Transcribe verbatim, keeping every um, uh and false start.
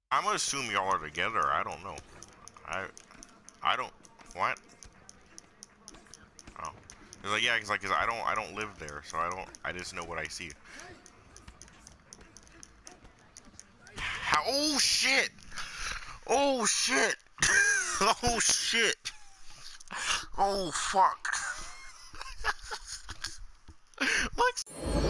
I'm gonna assume y'all are together. I don't know. I I don't what? Oh, it's like yeah, cause like cause I don't I don't live there, so I don't I just know what I see. How? Oh shit! Oh shit! Oh shit! Oh fuck! Like.